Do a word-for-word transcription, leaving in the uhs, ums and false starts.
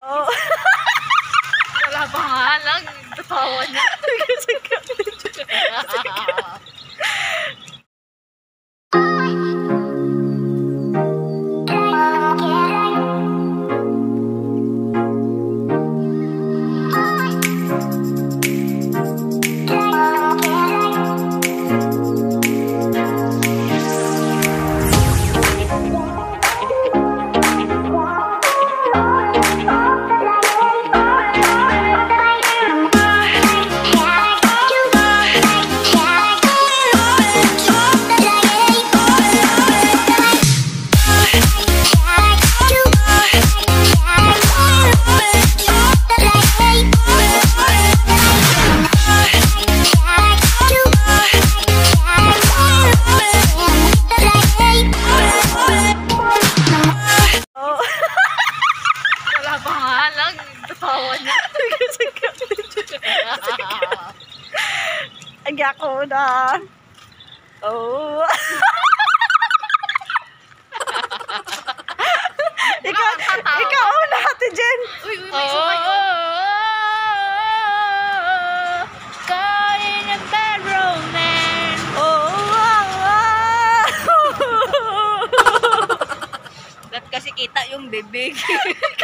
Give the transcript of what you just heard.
Oh. Wala pa nga lang. Tatawa na. Agya ko na. Oh. ikaw, ikaw na, Ate Jen. Uy, uy, may sumay ko. Calling a bad romance. Oh, wow, wow. Ba't kasi kita yung bibig?